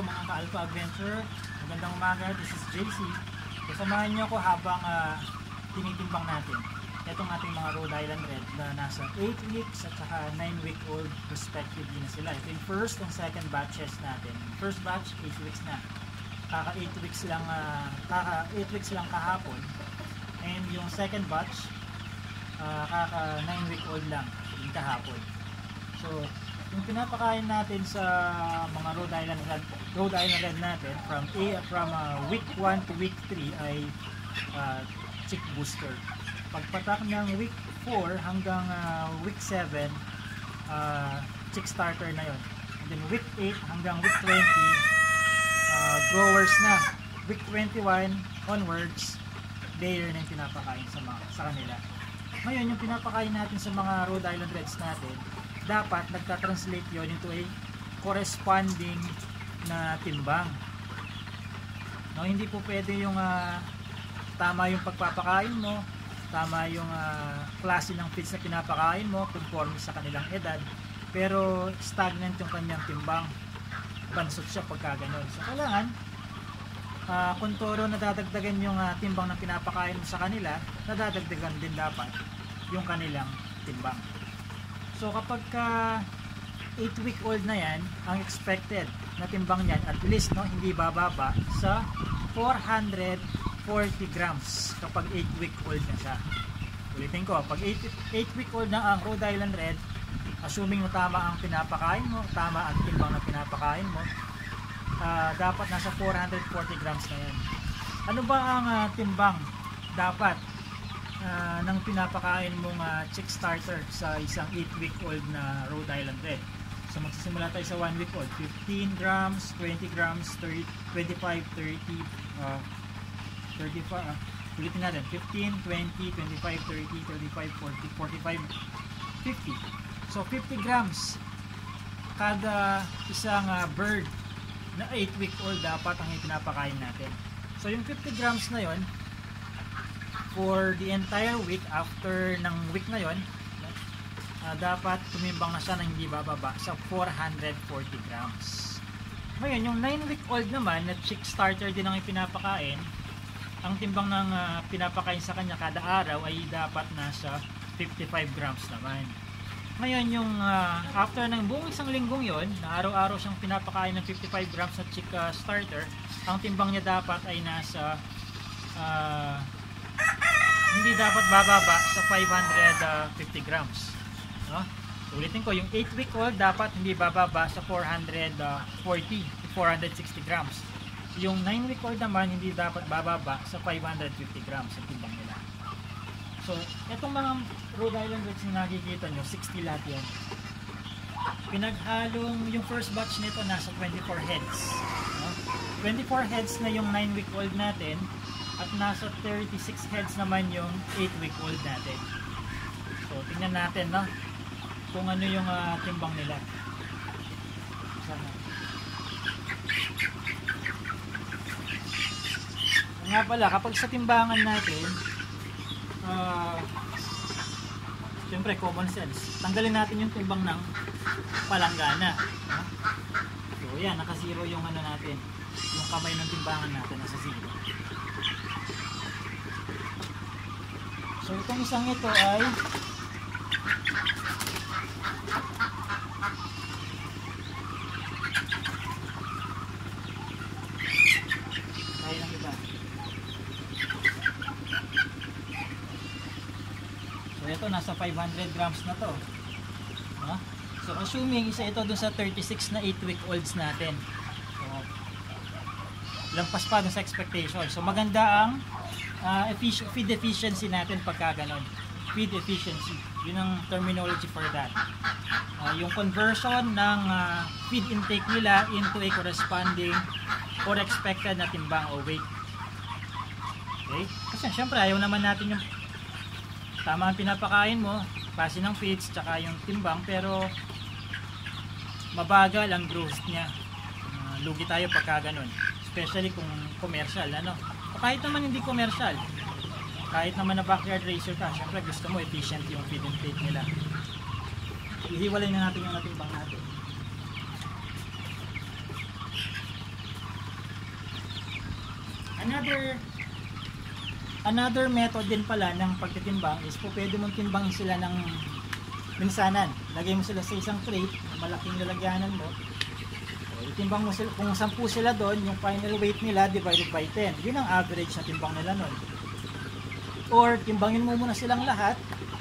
Hello mga ka-Alpha Adventure, magandang umaga, this is JC. Kasamahan niyo ako habang tinitimbang natin itong ating mga Rhode Island Red na nasa 8 weeks at saka 9 week old respectively na sila. Ito yung first and second batches natin. First batch 8 weeks na, kaka 8 weeks lang kahapon, and yung second batch kaka 9 week old lang yung kahapon. So yung pinapakain natin sa mga Rhode Island Red natin from week 1 to week 3 ay chick booster. Pagpatak ng week 4 hanggang week 7, chick starter na yon. And then week 8 hanggang week 20, growers na. Week 21 onwards, layer na yung pinapakain sa kanila. Ngayon, yung pinapakain natin sa mga Rhode Island Reds natin, dapat nagta-translate yon into a corresponding na timbang. No, hindi po pwede yung tama yung pagpapakain mo, tama yung klase ng feeds na pinapakain mo conforme sa kanilang edad, pero stagnant yung kanyang timbang, bansot siya pagka ganon. So kailangan kung toro nadadagdagan yung timbang na pinapakain mo sa kanila, nadadagdagan din dapat yung kanilang timbang. So kapag 8 week old na yan, ang expected na timbang niyan at least hindi bababa sa 440 grams kapag 8 week old na siya. Ulitin ko, pag 8 week old na ang Rhode Island Red, assuming na tama ang pinapakain mo, tama ang timbang na pinapakain mo, dapat nasa 440 grams na yan. Ano ba ang timbang dapat ng pinapakain mong chick starter sa isang 8 week old na Rhode Island Red? So magsisimula tayo sa 1 week old, 15 grams, 20 grams, 30, 25, 30, 35, ulitin natin, 15, 20, 25, 30, 35, 40, 45, 50. So 50 grams kada isang bird na 8 week old dapat ang pinapakain natin. So yung 50 grams na yon, for the entire week, after ng week na yon, dapat tumimbang na siya na hindi bababa sa 440 grams. Ngayon, yung 9 week old naman na chick starter din ang ipinapakain, ang timbang ng pinapakain sa kanya kada araw ay dapat nasa 55 grams naman. Ngayon, yung after ng buong isang linggong yon, na araw-araw siyang pinapakain ng 55 grams na chick starter, ang timbang niya dapat ay nasa hindi dapat bababa sa 550 grams. No? Ulitin ko, yung 8 week old dapat hindi bababa sa 440 to 460 grams. Yung 9 week old naman hindi dapat bababa sa 550 grams ang timbang nila. So, etong mga Rhode Island Reds na nakikita nyo, 60 lahat yan. Pinaghalong yung first batch nito nasa 24 heads. No? 24 heads na yung 9 week old natin, at nasa 36 heads naman yung 8 week old natin. So tingnan natin kung ano yung timbang nila. Sana. So, nga pala, kapag sa timbangan natin, siyempre common sense, tanggalin natin yung timbang ng palanggana. So yan, naka-zero yung natin, yung kamay ng timbangan natin nasa 0. So itong isang ito ay kaya lang iba. So ito nasa 500 grams na to. So assuming isa ito dun sa 36 na 8 week olds natin. So lampas pa dun sa expectation. So maganda ang feed efficiency natin pagka ganon. Feed efficiency, yun ang terminology for that. Yung conversion ng feed intake nila into a corresponding or expected na timbang o weight. Okay? Kasi syempre ayaw naman natin yung tama ang pinapakain mo, klase ng feeds, tsaka yung timbang, pero mabagal ang growth niya. Lugi tayo pagka ganon. Especially kung commercial, kahit naman hindi commercial, kahit naman na backyard racer ka, syempre gusto mo efficient yung feed intake nila. Ihiwalay na natin yung natimbang natin. Another method din pala ng pagtitimbang is po pwede mong timbangin sila ng minsanan. Lagay mo sila sa isang crate, malaking lalagyanan mo. Itimbang mo sila, kung 10 sila doon, yung final weight nila divided by 10. Yun ang average na timbang nila nun. Or timbangin mo muna silang lahat.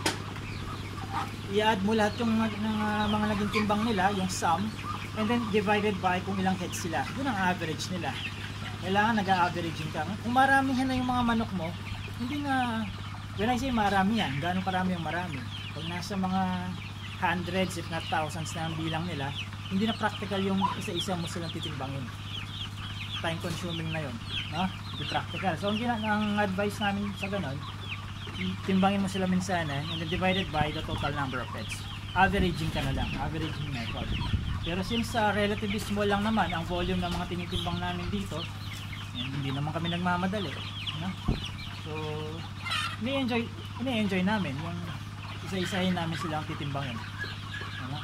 I-add mo lahat yung mga naging timbang nila, yung sum, and then divided by kung ilang heads sila. Yun ang average nila. Kailangan nag-a-averaging ka. Kung maramihan na yung mga manok mo, hindi na, when I say marami yan, gaano karami yung marami? Pag nasa mga hundreds if not thousands na ang bilang nila, hindi na practical yung isa-isa mo silang titimbangin. Time consuming na yun, no? Hindi practical. So ang advice namin sa ganon, timbangin mo sila minsanan and then divided by the total number of heads. Averaging ka na lang, averaging method. Pero since relatively small lang naman ang volume ng mga tinitimbang namin dito, hindi naman kami nagmamadali, no? So ini-enjoy namin yung isa-isahin namin silang titimbangin, no?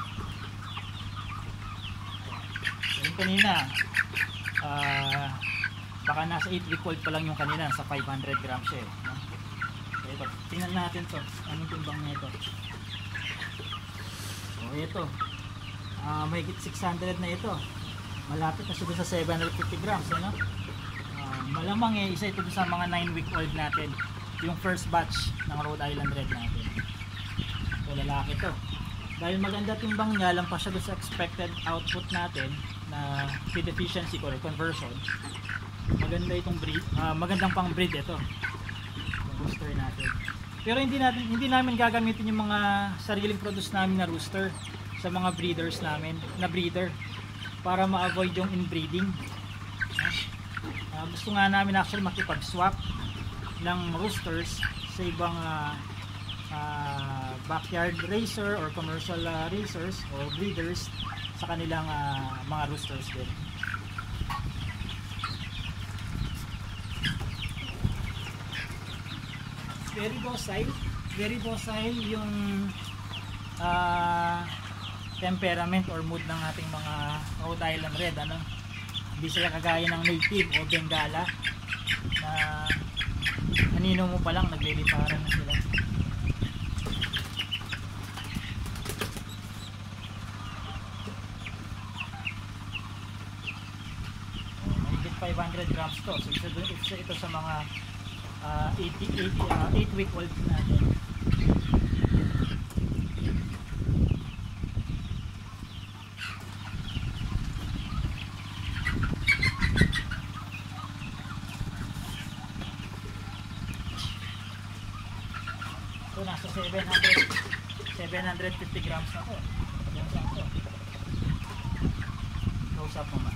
Yung kanina baka nasa 8 week old pa lang yung kanina, sa 500 grams siya, no? So ito, tingnan natin to, anong timbang na ito. So ito, mahigit 600 na ito, malapit na siya sa 750 grams, ano? Malamang isa ito sa mga 9 week old natin, yung first batch ng Rhode Island Red natin. So lalaki to, dahil maganda timbang niya, lang pa siya sa expected output natin na feed efficiency or conversion. Maganda itong breed, magandang pang breed ito, yung rooster natin. Pero hindi namin gagamitin yung mga sariling produce namin na rooster sa mga breeders namin na breeder para ma-avoid yung inbreeding. Gusto nga namin actually makipag-swap ng roosters sa ibang backyard racer or commercial racers or breeders sa kanilang mga roosters din. Very docile yung temperament or mood ng ating mga Rhode Island Red, ano? Hindi sila kagaya ng native o Bengala na anino mo pa lang nagliliparan na sila. Mahigit 500 grams to, so ito sa mga 8 week old natin. So nasa 750 grams na to. Yan lang to. Close up naman.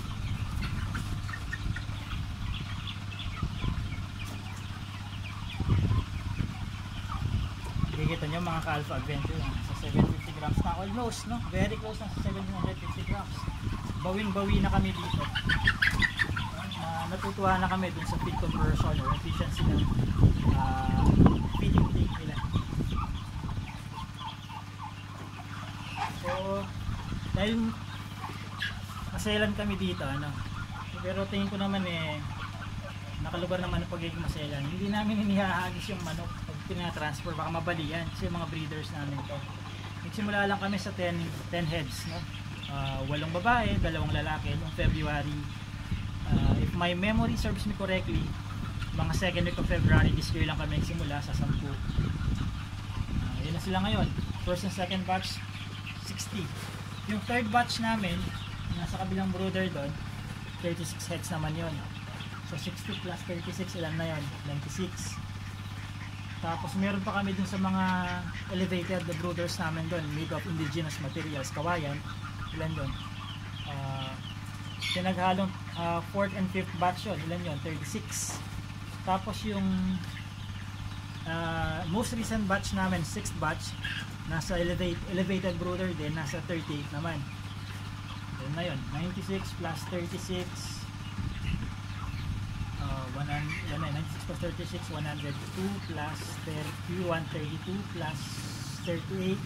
Kikita nyo mga ka-Alpha Adventure, sa 750 grams na almost, no? Very close na sa 750 grams. Bawing-bawi na kami dito. Natutuwa na kami dun sa feed conversion or efficiency ng feeding take nila. So dahil maselan kami dito, ano, pero tingin ko naman nakalugar naman ang pagiging maselan. Hindi namin hinihahagis yung manok pag tinatransfer, baka mabalian kasi yung mga breeders namin to. Nagsimula lang kami sa 10 heads, no? 8 babae, 2 lalaki noong February. If my memory serves me correctly, mga 2nd week of February this year lang kami nagsimula sa 10. Yun na sila ngayon. First and second batch 60. Yung third batch namin nasa kabilang brooder doon, 36 heads naman yon. So 60 plus 36, ilan na yun? 96. Tapos meron pa kami dun sa mga elevated brooders namin doon, made of indigenous materials, kawayan. Ilan doon? Pinaghalong 4th and 5th batch yun. Ilan yun? 36. Tapos yung most recent batch namin, 6th batch, nasa elevated brooder din, nasa 38 naman. Yun na yun, 96 plus 36, 96 plus 36, 102 plus 30, 132 plus 38,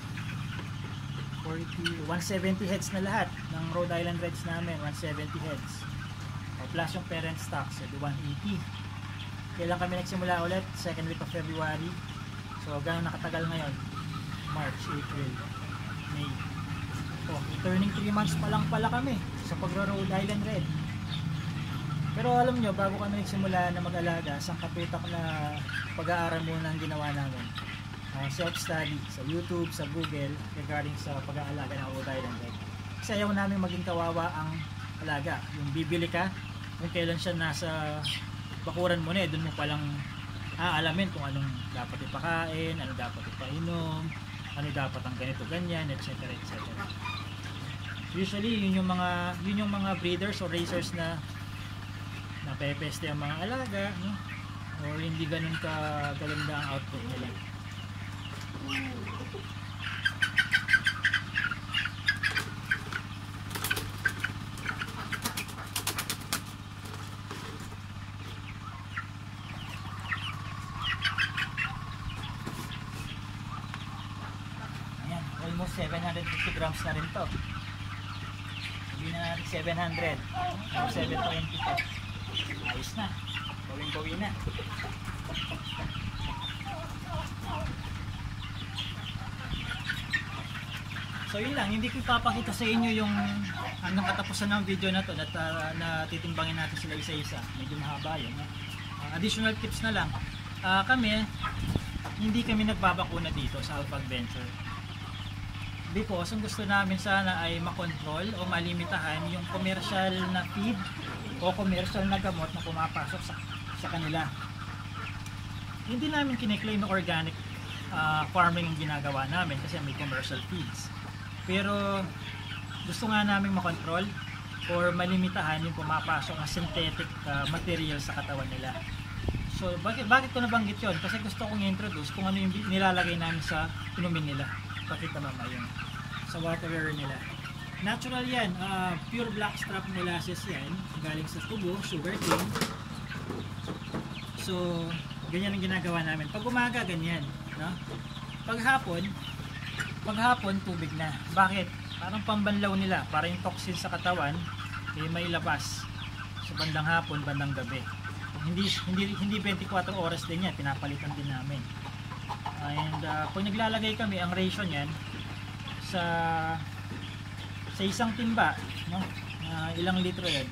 40, 170 heads na lahat ng Rhode Island Reds namin, 170 heads. plus yung parents tax, so 180. Kailan kami nagsimula ulit? Second week of February. So gano'n nakatagal ngayon? March, April, May. So, turning 3 months pa lang pala kami sa pagro-Rhode Island Red. Pero alam nyo, bago kami nagsimula na mag-alaga, sa katutak na pag-aaral muna ang ginawa namin. Self-study sa YouTube, sa Google, regarding sa pag-aalaga ng Rhode Island Red. Kasi ayaw namin maging kawawa ang alaga. Yung bibili ka, kung kailan siya nasa bakuran mo na, doon mo palang aalamin kung anong dapat ipakain, ano dapat ipainom, ano dapat ang ganito, ganyan, etc. etc. Usually, yun yung mga breeders or racers na napepeste ang mga alaga, no? Or hindi ganun kaganda ang output nila. Ayan, almost 750 grams na rin to. Hindi na natin 700 or 720 to. Ayos na, gawin na. So yun lang, hindi ko ipapakita sa inyo yung hanggang katapusan ng video na to na titimbangin natin sila isa-isa. Medyo mahaba yun. Additional tips na lang. Kami, hindi kami nagbabakuna dito sa Alpha Adventure. Because ang gusto namin sana ay makontrol o malimitahan yung commercial na feed o commercial na gamot na pumapasok sa kanila. Hindi namin kiniklaim na organic farming ang ginagawa namin kasi may commercial feeds. Pero gusto nga namin makontrol or malimitahan yung pumapasok na synthetic material sa katawan nila. So bakit ko nabanggit yun? Kasi gusto kong i-introduce kung ano yung nilalagay namin sa inumin nila. Pakita mamaya yun sa water nila. Natural yan, pure blackstrap molasses yan, galing sa tubo, sugar cane. So ganyan ang ginagawa namin. Pag umaga ganyan, no? Pag hapon tubig na. Bakit? Parang pambanlaw nila, para yung toxin sa katawan may labas sa bandang hapon, bandang gabi. Hindi 24 oras din yan, pinapalitan din namin. And pag naglalagay kami, ang ratio niyan sa isang timba, no? Ilang litro yan?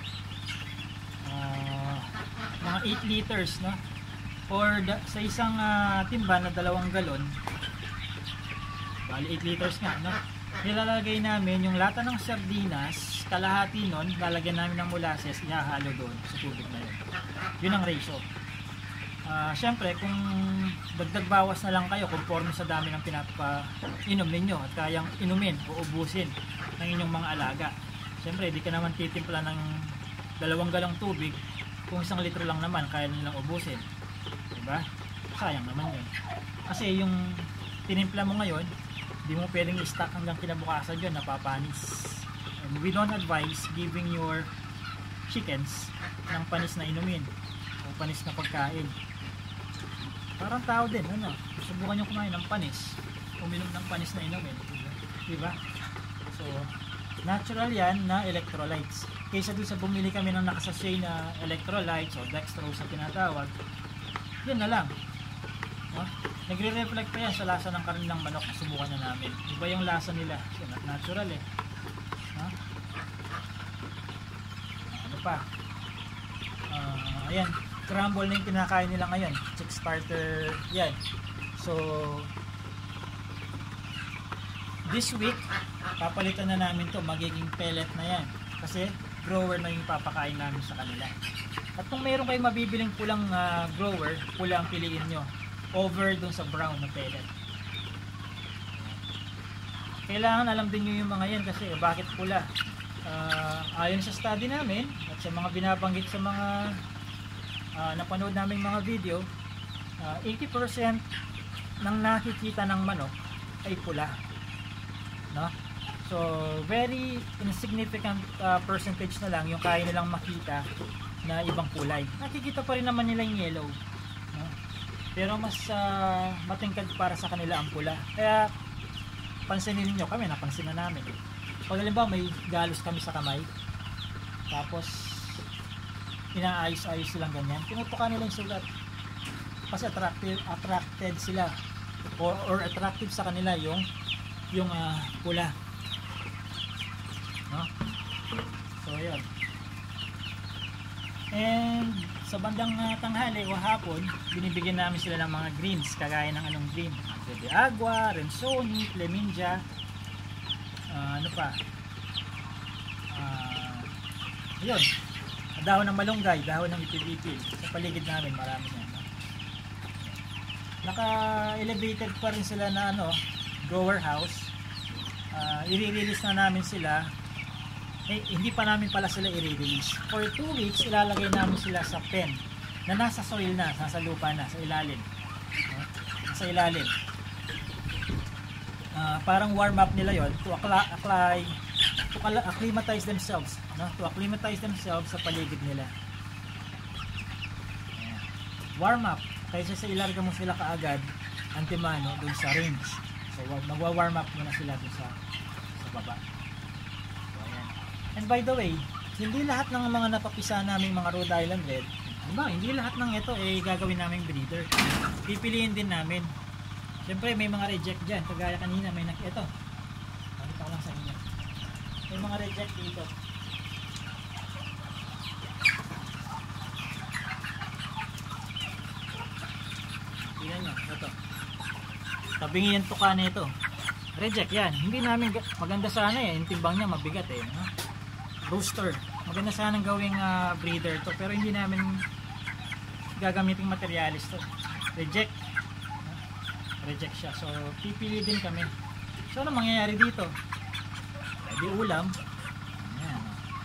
Mga 8 liters, no? Or sa isang timba na 2 galon, bali 8 liters nga, no? Nilalagay namin yung lata ng sardinas, kalahati nun, lalagyan namin ng molasses, ihahalo doon sa tubig na yun. Yun ang ratio. Siyempre, kung dagdag bawas na lang kayo conforme sa dami ng pinapainom ninyo at kayang inumin o ubusin ng inyong mga alaga. Siyempre, di ka naman titimpla ng 2 galong tubig kung 1 litro lang naman kaya nilang ubusin. Diba? Sayang naman yun. Kasi yung tinimpla mo ngayon, di mo pwedeng i-stock hanggang kinabukasan yun, napapanis. And we don't advise giving your chickens ng panis na inumin o panis na pagkain. Parang tao din, ano? Subukan nyo kumain ng panis, uminom ng panis na inumin, diba? So, natural yan na electrolytes. Kaysa doon sa bumili kami ng nakasasay na electrolytes o dextrose na tinatawag, yun na lang. No? Nagre-reflect pa yan sa lasa ng karne ng manok na subukan na namin. Iba yung lasa nila. So, natural eh. Ha? Ano pa? Ayan. Crumble na yung kinakain nila ngayon. Chick starter. Yan. So, this week, papalitan na namin to. Magiging pellet na yan. Kasi, grower na yung papakain namin sa kanila. At kung mayroon kayong mabibiling pulang grower, pula ang piliin nyo. Over dun sa brown na pellet. Kailangan alam din nyo yung mga yan kasi bakit pula. Ayon sa study namin at sa mga binabanggit sa mga napanood naming mga video, 80% ng nakikita ng manok ay pula. No? So, very insignificant percentage na lang yung kaya nilang makita na ibang kulay. Nakikita pa rin naman nila yung yellow. No? Pero mas matingkad para sa kanila ang pula. Kaya pansinin niyo, kami napansin na namin. Pag halimbawa may galos kami sa kamay, tapos inaayos-ayos silang ganyan. Tinutukan nila yung sugat. Kasi attracted sila or attractive sa kanila yung pula. No? So ayun. And sa bandang tanghali o hapon, binibigyan namin sila ng mga greens, kagaya ng anong green, de agua, rensoni, clementia, ano pa, yun, dahon ng malunggay, dahon ng ipil-ipil. Sa paligid namin marami yan, no? Naka-elevated pa rin sila na grower house. I-release na namin sila. Hindi pa namin pala sila i-release. For 2 weeks, ilalagay namin sila sa pen na nasa soil na, nasa lupa na, sa ilalim. Sa ilalim. Parang warm up nila yon to acclimatize themselves, no? To acclimatize themselves sa paligid nila. Warm up, kaysa sa ilarga mo sila kaagad antimano dun sa range. So magwa-warm up muna sila dun sa baba. And by the way, hindi lahat ng mga napapisa naming mga Rhode Island Red, hindi lahat ng ito gagawin naming breeder. Pipiliin din namin. Siyempre may mga reject dyan. Kagaya kanina may ito. Pakita ko lang sa inyo. May mga reject dito. Tingnan nyo. Ito. Tabingi yung tuka na ito. Reject yan. Hindi namin, maganda sana yung timbang niya mabigat no? Rooster. Maganda sanang gawing breeder to, pero hindi namin gagamiting materialis to. Reject. Reject siya. So pipili din kami. So ano mangyayari dito? Pwede ulam. Ayan.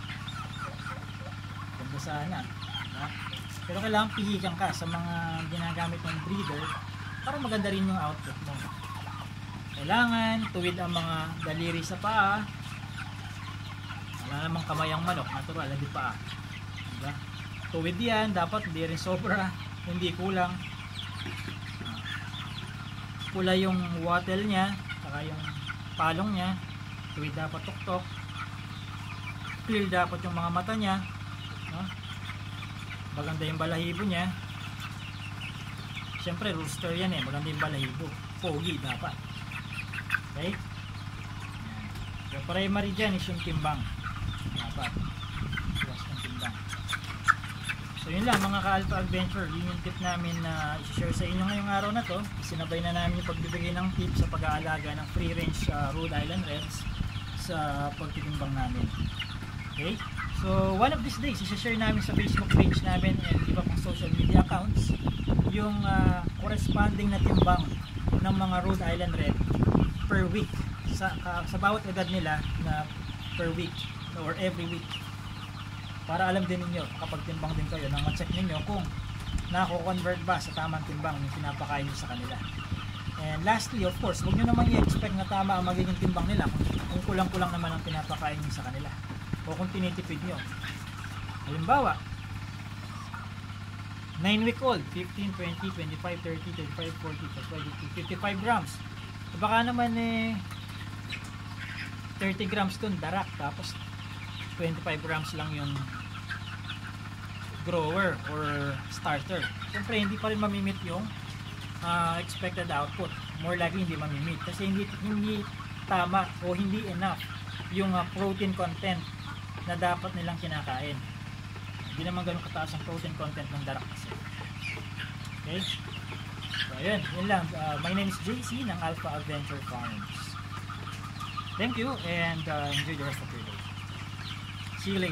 Ganda sana. Pero kailangan pihikan ka sa mga ginagamit ng breeder para maganda rin yung output mo. Kailangan tuwid ang mga daliri sa paa. Wala namang kamay ang manok, natural, hindi paa. Diba? Tuwid yan, dapat hindi rin sobra, hindi kulang. Pula yung wattle niya, saka yung palong niya. Tuwid dapat tuktok. Clear dapat yung mga mata niya. No? Maganda yung balahibo niya. Siyempre rooster yan maganda yung balahibo. Pogi dapat. Okay? So primary dyan is yung timbang. Dapat iwas ng timbang. So yun lang mga ka-Alpha Adventure, yun yung tip namin na i-share sa inyo ngayong araw na to. Sinabay na namin yung pagbibigay ng tips sa pag-aalaga ng free range Rhode Island Reds sa pagtitimbang namin. Okay? So one of these days, i-share namin sa Facebook page namin and iba pang social media accounts yung corresponding na timbang ng mga Rhode Island Red per week sa bawat edad nila na per week or every week, para alam din ninyo kapag timbang din kayo nang ma-check ninyo kung nako-convert ba sa tamang timbang yung pinapakain nyo sa kanila. And lastly, of course, huwag nyo naman i-expect na tama ang magiging timbang nila kung kulang-kulang naman ang pinapakain nyo sa kanila o kung tinitipid nyo. Halimbawa 9-week-old 15, 20, 25, 30, 35, 40, 52, 55 grams. Baka naman 30 grams dun darak, tapos 25 grams lang yung grower or starter. Siyempre hindi pa rin mamimit yung expected output. More likely hindi mamimit kasi hindi tama o hindi enough yung protein content na dapat nilang kinakain. Hindi naman ganun kataas ang protein content ng darak kasi. Okay? So ayun, yun lang. My name is JC ng Alpha Adventure Farms. Thank you and enjoy the rest of your day. See you later.